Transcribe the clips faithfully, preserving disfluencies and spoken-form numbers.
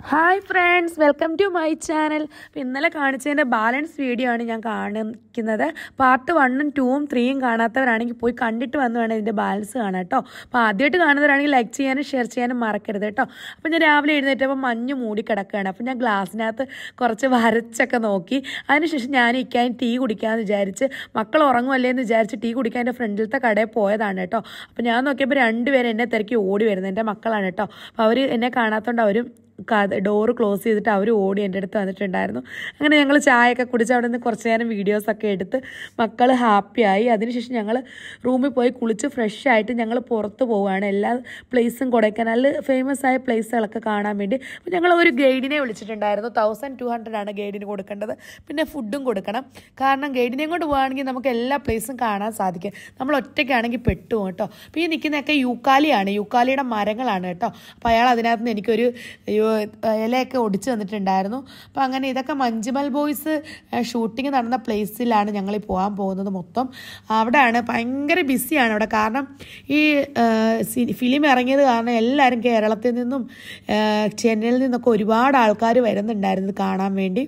Hi friends, welcome to my channel. അപ്പോൾ ഇന്നലെ കാണിച്ചതിൻ്റെ balance video ആണ് ഞാൻ കാണിക്കുന്നത്. പാർട്ട് വണ്ണും ടൂവും ത്രീയും കാണാത്തവരാണെങ്കിൽ പോയി കണ്ടിട്ട് വന്ന് വേണം ഇതിൻ്റെ ബാലൻസ് കാണാം കേട്ടോ. അപ്പോൾ ആദ്യമായിട്ട് കാണുന്നവരാണെങ്കിൽ ലൈക്ക് ചെയ്യാനും ഷെയർ ചെയ്യാനും മറക്കരുത് കേട്ടോ. അപ്പോൾ ഞാൻ രാവിലെ എഴുന്നേറ്റപ്പോൾ മഞ്ഞ് മൂടി കിടക്കുകയാണ്. അപ്പോൾ ഞാൻ ഗ്ലാസ്സിനകത്ത് കുറച്ച് വരച്ചൊക്കെ നോക്കി. അതിനുശേഷം ഞാൻ ഇക്കാൻ ടീ കുടിക്കാമെന്ന് വിചാരിച്ച്, മക്കൾ ഉറങ്ങുമല്ലേ എന്ന് വിചാരിച്ച് ടീ കുടിക്കാൻ എൻ്റെ ഫ്രണ്ടിലത്തെ കടയിൽ പോയതാണ് കേട്ടോ. അപ്പോൾ ഞാൻ നോക്കിയപ്പോൾ രണ്ടുപേരും എന്നെ തിരക്കി ഓടി വരുന്നത് എൻ്റെ മക്കളാണ് കേട്ടോ. അപ്പോൾ അവർ എന്നെ കാണാത്തതുകൊണ്ട് അവരും ഡോറ് ക്ലോസ് ചെയ്തിട്ട് അവർ ഓടി എൻ്റെ അടുത്ത് വന്നിട്ടുണ്ടായിരുന്നു. അങ്ങനെ ഞങ്ങൾ ചായയൊക്കെ കുടിച്ച് അവിടെ നിന്ന് കുറച്ച് നേരം വീഡിയോസൊക്കെ എടുത്ത് മക്കൾ ഹാപ്പിയായി. അതിനുശേഷം ഞങ്ങൾ റൂമിൽ പോയി കുളിച്ച് ഫ്രഷ് ആയിട്ട് ഞങ്ങൾ പുറത്ത് പോവുകയാണ്. എല്ലാ പ്ലേസും കൊടൈക്കനാലിൽ ഫേമസ് ആയ പ്ലേസുകളൊക്കെ കാണാൻ വേണ്ടി. അപ്പോൾ ഞങ്ങൾ ഒരു ഗൈഡിനെ വിളിച്ചിട്ടുണ്ടായിരുന്നു. തൗസൻഡ് ടു ഹൺഡ്രഡ് ആണ് ഗൈഡിന് കൊടുക്കേണ്ടത്. പിന്നെ ഫുഡും കൊടുക്കണം. കാരണം ഗൈഡിനെയും കൊണ്ട് പോവുകയാണെങ്കിൽ നമുക്ക് എല്ലാ പ്ലേസും കാണാൻ സാധിക്കും. നമ്മൾ ഒറ്റയ്ക്കാണെങ്കിൽ പെട്ടുപോകും കേട്ടോ. അപ്പോൾ ഈ നിൽക്കുന്നതൊക്കെ യൂക്കാലിയാണ്, യൂക്കാലിയുടെ മരങ്ങളാണ് കേട്ടോ. അപ്പോൾ അയാൾ അതിനകത്ത് നിന്ന് എനിക്കൊരു ഇലയൊക്കെ ഒടിച്ച് തന്നിട്ടുണ്ടായിരുന്നു. അപ്പോൾ അങ്ങനെ ഇതൊക്കെ മഞ്ജുമൽ ബോയ്സ് ഷൂട്ടിങ് നടന്ന പ്ലേസിലാണ് ഞങ്ങൾ പോകാൻ പോകുന്നത്. മൊത്തം അവിടെയാണ്, ഭയങ്കര ബിസിയാണ് അവിടെ. കാരണം ഈ ഫിലിം ഇറങ്ങിയത് കാരണം എല്ലാവരും കേരളത്തിൽ നിന്നും ചെന്നൈയിൽ നിന്നൊക്കെ ഒരുപാട് ആൾക്കാർ വരുന്നുണ്ടായിരുന്നു ഇത് കാണാൻ വേണ്ടി.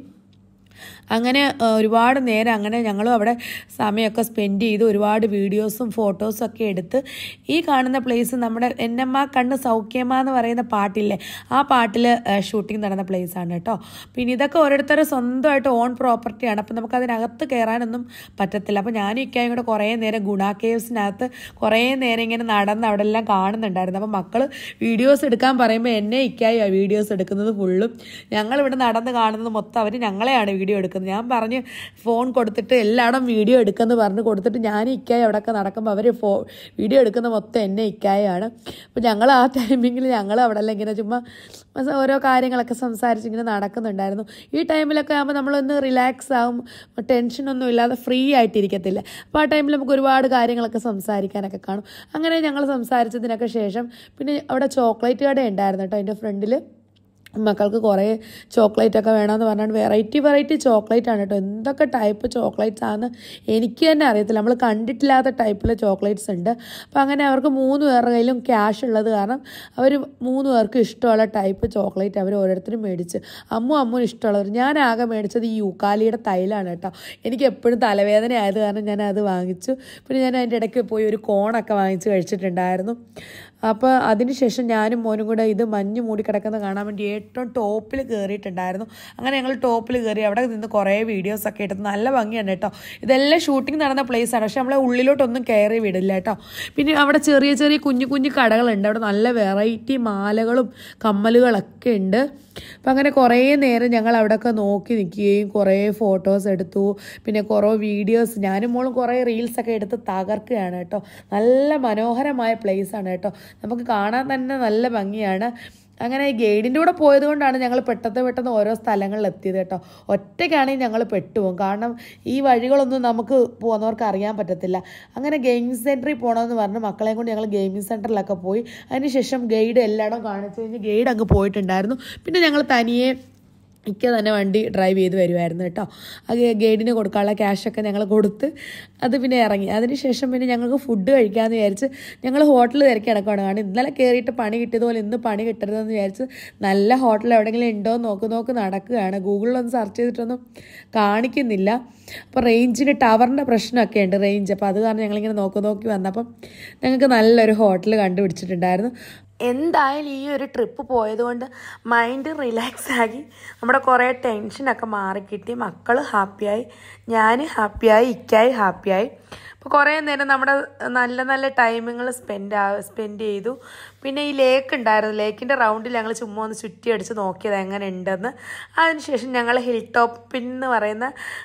അങ്ങനെ ഒരുപാട് നേരം അങ്ങനെ ഞങ്ങളും അവിടെ സമയമൊക്കെ സ്പെൻഡ് ചെയ്ത് ഒരുപാട് വീഡിയോസും ഫോട്ടോസും ഒക്കെ എടുത്ത് ഈ കാണുന്ന പ്ലേസ് നമ്മുടെ എന്നമ്മ കണ്ണ് സൗഖ്യമ്മ എന്ന് പറയുന്ന പാട്ടില്ലേ, ആ പാട്ടിൽ ഷൂട്ടിംഗ് നടന്ന പ്ലേസാണ് കേട്ടോ. പിന്നെ ഇതൊക്കെ ഓരോരുത്തരുടെ സ്വന്തമായിട്ട് ഓൺ പ്രോപ്പർട്ടിയാണ്. അപ്പം നമുക്ക് അതിനകത്ത് കയറാനൊന്നും പറ്റത്തില്ല. അപ്പോൾ ഞാനും ഇക്കായും കൂടെ കുറേ നേരം ഗുണ കേവ്സിനകത്ത് കുറേ നേരം ഇങ്ങനെ നടന്ന് അവിടെ എല്ലാം കാണുന്നുണ്ടായിരുന്നു. അപ്പോൾ മക്കൾ വീഡിയോസ് എടുക്കാൻ പറയുമ്പോൾ എന്നെ ഇക്കായി വീഡിയോസ് എടുക്കുന്നത് ഫുള്ളും. ഞങ്ങളിവിടെ നടന്ന് കാണുന്നത് മൊത്തം അവർ ഞങ്ങളെയാണ് വീഡിയോ എടുക്കുന്നത്. ഞാൻ പറഞ്ഞ് ഫോൺ കൊടുത്തിട്ട് എല്ലായിടും വീഡിയോ എടുക്കുമെന്ന് പറഞ്ഞ് കൊടുത്തിട്ട് ഞാൻ ഇക്കായി അവിടെയൊക്കെ നടക്കുമ്പോൾ അവർ ഫോ വീഡിയോ എടുക്കുന്ന മൊത്തം എന്നെ ഇക്കായാണ്. അപ്പോൾ ഞങ്ങൾ ആ ടൈമിങ്ങിൽ ഞങ്ങൾ അവിടെ എല്ലാം ഇങ്ങനെ ചുമ്മാ ഓരോ കാര്യങ്ങളൊക്കെ സംസാരിച്ച് ഇങ്ങനെ നടക്കുന്നുണ്ടായിരുന്നു. ഈ ടൈമിലൊക്കെ ആകുമ്പോൾ നമ്മളൊന്ന് റിലാക്സ് ആകും, ടെൻഷനൊന്നും ഇല്ലാതെ ഫ്രീ ആയിട്ടിരിക്കത്തില്ല. അപ്പോൾ ആ ടൈമിൽ നമുക്ക് ഒരുപാട് കാര്യങ്ങളൊക്കെ സംസാരിക്കാനൊക്കെ കാണും. അങ്ങനെ ഞങ്ങൾ സംസാരിച്ചതിനൊക്കെ ശേഷം പിന്നെ അവിടെ ചോക്ലേറ്റ് കട ഉണ്ടായിരുന്നു കേട്ടോ. എൻ്റെ ഫ്രണ്ടിൽ മക്കൾക്ക് കുറേ ചോക്ലേറ്റൊക്കെ വേണമെന്ന് പറഞ്ഞാൽ വെറൈറ്റി വെറൈറ്റി ചോക്ലേറ്റ് ആണ് കേട്ടോ. എന്തൊക്കെ ടൈപ്പ് ചോക്ലേറ്റ്സ് ആണെന്ന് എനിക്ക് തന്നെ അറിയത്തില്ല. നമ്മൾ കണ്ടിട്ടില്ലാത്ത ടൈപ്പിലെ ചോക്ലേറ്റ്സ് ഉണ്ട്. അപ്പോൾ അങ്ങനെ അവർക്ക് മൂന്ന് പേരുടെ കയ്യിലും ക്യാഷ് ഉള്ളത് കാരണം അവർ മൂന്ന് പേർക്ക് ഇഷ്ടമുള്ള ടൈപ്പ് ചോക്ലേറ്റ് അവർ ഓരോരുത്തരും മേടിച്ച്. അമ്മു അമ്മും ഇഷ്ടമുള്ളവർ. ഞാൻ ആകെ മേടിച്ചത് ഈ യൂക്കാലിയുടെ തൈലാണ് കേട്ടോ. എനിക്ക് എപ്പോഴും തലവേദന ആയത് കാരണം ഞാൻ അത് വാങ്ങിച്ചു. പിന്നെ ഞാൻ അതിൻ്റെ ഇടയ്ക്ക് പോയി ഒരു കോണൊക്കെ വാങ്ങിച്ച് കഴിച്ചിട്ടുണ്ടായിരുന്നു. അപ്പോൾ അതിനുശേഷം ഞാനും മോനും കൂടെ ഇത് മഞ്ഞ് മൂടി കിടക്കുന്നത് കാണാൻ വേണ്ടി ഏറ്റവും ടോപ്പിൽ കയറിയിട്ടുണ്ടായിരുന്നു. അങ്ങനെ ഞങ്ങൾ ടോപ്പിൽ കയറി അവിടെ നിന്ന് കുറേ വീഡിയോസൊക്കെ എടുത്ത് നല്ല ഭംഗിയാണ് കേട്ടോ. ഇതെല്ലാം ഷൂട്ടിംഗ് നടന്ന പ്ലേസാണ്. പക്ഷെ നമ്മളെ ഉള്ളിലോട്ടൊന്നും കയറി വിടില്ല കേട്ടോ. പിന്നെ അവിടെ ചെറിയ ചെറിയ കുഞ്ഞു കുഞ്ഞു കടകളുണ്ട്. അവിടെ നല്ല വെറൈറ്റി മാലകളും കമ്മലുകളൊക്കെ ഉണ്ട്. അപ്പം അങ്ങനെ കുറേ നേരം ഞങ്ങൾ അവിടെയൊക്കെ നോക്കി നിൽക്കുകയും കുറേ ഫോട്ടോസ് എടുത്തു. പിന്നെ കുറേ വീഡിയോസ് ഞാനും മോളും കുറേ റീൽസൊക്കെ എടുത്ത് തകർക്കുകയാണ് കേട്ടോ. നല്ല മനോഹരമായ പ്ലേസാണ് കേട്ടോ. നമുക്ക് കാണാൻ തന്നെ നല്ല ഭംഗിയാണ്. അങ്ങനെ ഗൈഡിൻ്റെ കൂടെ പോയത് കൊണ്ടാണ് ഞങ്ങൾ പെട്ടെന്ന് പെട്ടെന്ന് ഓരോ സ്ഥലങ്ങളിൽ എത്തിയത് കേട്ടോ. ഒറ്റയ്ക്കാണെങ്കിൽ ഞങ്ങൾ പെട്ടുപോകും. കാരണം ഈ വഴികളൊന്നും നമുക്ക് പോകുന്നവർക്ക് അറിയാൻ പറ്റത്തില്ല. അങ്ങനെ ഗെയിമിംഗ് സെൻറ്ററിൽ പോകണമെന്ന് പറഞ്ഞ് മക്കളെയും കൊണ്ട് ഞങ്ങൾ ഗെയിമിംഗ് സെൻറ്ററിലൊക്കെ പോയി. അതിനുശേഷം ഗൈഡ് എല്ലായിടവും കാണിച്ചു കഴിഞ്ഞ് ഗൈഡ് അങ്ങ് പോയിട്ടുണ്ടായിരുന്നു. പിന്നെ ഞങ്ങൾ തനിയെ ഇക്ക തന്നെ വണ്ടി ഡ്രൈവ് ചെയ്ത് വരുമായിരുന്നു കേട്ടോ. അത് ഗൈഡിന് കൊടുക്കാനുള്ള ക്യാഷൊക്കെ ഞങ്ങൾ കൊടുത്ത് അത് പിന്നെ ഇറങ്ങി. അതിനുശേഷം പിന്നെ ഞങ്ങൾക്ക് ഫുഡ് കഴിക്കാമെന്ന് വിചാരിച്ച് ഞങ്ങൾ ഹോട്ടൽ തിരക്കി കിടക്കുകയാണ്. കാരണം ഇന്നലെ കയറിയിട്ട് പണി കിട്ടിയതുപോലെ ഇന്ന് പണി കിട്ടരുതെന്ന് വിചാരിച്ച് നല്ല ഹോട്ടൽ എവിടെയെങ്കിലും ഉണ്ടോ എന്ന് നോക്ക് നോക്ക് നടക്കുകയാണ്. ഗൂഗിളിലൊന്നും സെർച്ച് ചെയ്തിട്ടൊന്നും കാണിക്കുന്നില്ല. അപ്പോൾ റേഞ്ചിന് ടവറിൻ്റെ പ്രശ്നമൊക്കെ ഉണ്ട്, റേഞ്ച്. അപ്പോൾ അത് കാരണം ഞങ്ങളിങ്ങനെ നോക്കി നോക്കി വന്നപ്പം ഞങ്ങൾക്ക് നല്ലൊരു ഹോട്ടൽ കണ്ടുപിടിച്ചിട്ടുണ്ടായിരുന്നു. എന്തായാലും ഈ ഒരു ട്രിപ്പ് പോയതുകൊണ്ട് മൈൻഡ് റിലാക്സ് ആക്കി നമ്മുടെ കുറേ ടെൻഷനൊക്കെ മാറിക്കിട്ടി. മക്കൾ ഹാപ്പിയായി, ഞാൻ ഹാപ്പിയായി, ഇക്കായി ഹാപ്പിയായി. അപ്പോൾ കുറേ നേരം നമ്മുടെ നല്ല നല്ല ടൈമുകൾ സ്പെൻഡ് ആ സ്പെൻഡ് ചെയ്തു. പിന്നെ ഈ ലേക്ക് ഉണ്ടായിരുന്നു. ലേക്കിൻ്റെ റൗണ്ടിൽ ഞങ്ങൾ ചുമ്മാ ഒന്ന് ചുറ്റി അടിച്ച് നോക്കിയത് എങ്ങനെ ഉണ്ടെന്ന്. അതിനുശേഷം ഞങ്ങൾ ഹിൽ ടോപ്പിൻ എന്ന് പറയുന്ന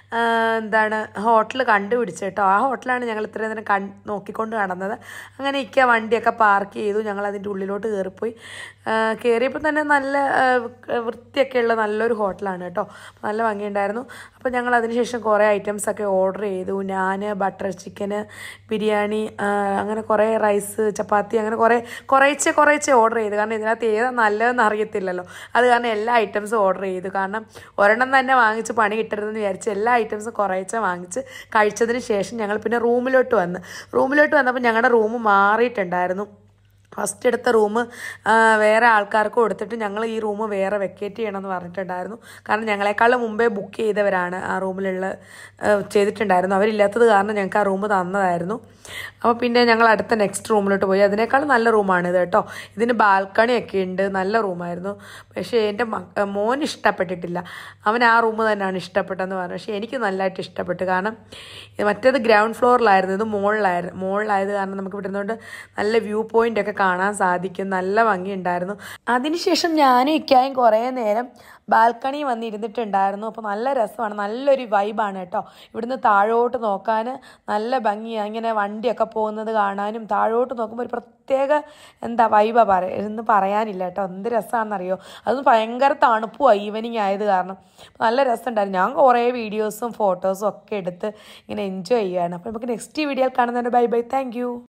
എന്താണ് ഹോട്ടൽ കണ്ടുപിടിച്ചു കേട്ടോ. ആ ഹോട്ടലാണ് ഞങ്ങൾ ഇത്രയും നേരം കൺ നോക്കിക്കൊണ്ട് നടന്നത്. അങ്ങനെ ഇക്ക വണ്ടിയൊക്കെ പാർക്ക് ചെയ്തു. ഞങ്ങൾ അതിൻ്റെ ഉള്ളിലോട്ട് കയറിപ്പോയി. കയറിയപ്പോൾ തന്നെ നല്ല വൃത്തിയൊക്കെയുള്ള നല്ലൊരു ഹോട്ടലാണ് കേട്ടോ. നല്ല ഭംഗിയുണ്ടായിരുന്നു. അപ്പോൾ ഞങ്ങൾ അതിനുശേഷം കുറേ ഐറ്റംസൊക്കെ ഓർഡർ ചെയ്തു. നാൻ, ബട്ടർ ചിക്കന്, ബിരിയാണി, അങ്ങനെ കുറേ റൈസ്, ചപ്പാത്തി, അങ്ങനെ കുറേ കുറേശ്ശെ കുറേശ്ശെ ഓർഡർ ചെയ്തു. കാരണം ഇതിനകത്ത് ഏതാ നല്ലതെന്ന് അറിയത്തില്ലല്ലോ. അത് കാരണം എല്ലാ ഐറ്റംസും ഓർഡർ ചെയ്തു. കാരണം ഒരെണ്ണം തന്നെ വാങ്ങിച്ച് പണി കിട്ടരുതെന്ന് വിചാരിച്ച് എല്ലാ ഐറ്റംസും കുറേശ്ശെ വാങ്ങിച്ച് കഴിച്ചതിന് ശേഷം ഞങ്ങൾ പിന്നെ റൂമിലോട്ട് വന്ന് റൂമിലോട്ട് വന്നപ്പോൾ ഞങ്ങളുടെ റൂം മാറിയിട്ടുണ്ടായിരുന്നു. ഫസ്റ്റ് എടുത്ത റൂം വേറെ ആൾക്കാർക്ക് കൊടുത്തിട്ട് ഞങ്ങൾ ഈ റൂം വേറെ വെക്കേറ്റ് ചെയ്യണമെന്ന് പറഞ്ഞിട്ടുണ്ടായിരുന്നു. കാരണം ഞങ്ങളെക്കാളും മുമ്പേ ബുക്ക് ചെയ്തവരാണ് ആ റൂമിലുള്ള ചെയ്തിട്ടുണ്ടായിരുന്നു. അവരില്ലാത്തത് കാരണം ഞങ്ങൾക്ക് ആ റൂം തന്നതായിരുന്നു. അപ്പോൾ പിന്നെ ഞങ്ങൾ അടുത്ത നെക്സ്റ്റ് റൂമിലോട്ട് പോയി. അതിനേക്കാളും നല്ല റൂമാണിത് കേട്ടോ. ഇതിന് ബാൽക്കണിയൊക്കെ ഉണ്ട്, നല്ല റൂമായിരുന്നു. പക്ഷേ എൻ്റെ മോൻ ഇഷ്ടപ്പെട്ടിട്ടില്ല. അവൻ ആ റൂം തന്നെയാണ് ഇഷ്ടപ്പെട്ടതെന്ന് പറഞ്ഞു. പക്ഷേ എനിക്ക് നല്ലതായിട്ട് ഇഷ്ടപ്പെട്ടു. കാരണം മറ്റേത് ഗ്രൗണ്ട് ഫ്ലോറിലായിരുന്നു, ഇത് മുകളിലായിരുന്നു. മുകളിലായത് കാരണം നമുക്ക് ഇവിടെ നിന്നുകൊണ്ട് നല്ല വ്യൂ പോയിൻ്റ് ഒക്കെ കാണാൻ സാധിക്കും. നല്ല ഭംഗിയുണ്ടായിരുന്നു. അതിനുശേഷം ഞാനും ഇക്കായും കുറേ നേരം ബാൽക്കണി വന്നിരുന്നിട്ടുണ്ടായിരുന്നു. അപ്പോൾ നല്ല രസമാണ്, നല്ലൊരു വൈബാണ് കേട്ടോ. ഇവിടുന്ന് താഴോട്ട് നോക്കാൻ നല്ല ഭംഗിയാണ്. ഇങ്ങനെ വണ്ടിയൊക്കെ പോകുന്നത് കാണാനും താഴോട്ട് നോക്കുമ്പോൾ ഒരു പ്രത്യേക എന്താ വൈബാണ് പറ എന്ന് പറയാനില്ല കേട്ടോ. എന്ത് രസമാണെന്നറിയോ. അതൊന്നും ഭയങ്കര തണുപ്പുമാണ് ഈവനിങ് ആയത് കാരണം. നല്ല രസമുണ്ടായിരുന്നു. ഞാൻ കുറേ വീഡിയോസും ഫോട്ടോസും ഒക്കെ എടുത്ത് ഇങ്ങനെ എൻജോയ് ചെയ്യുകയാണ്. അപ്പോൾ നമുക്ക് നെക്സ്റ്റ് വീഡിയോയിൽ കാണുന്നുണ്ട്. Bye bye, thank U.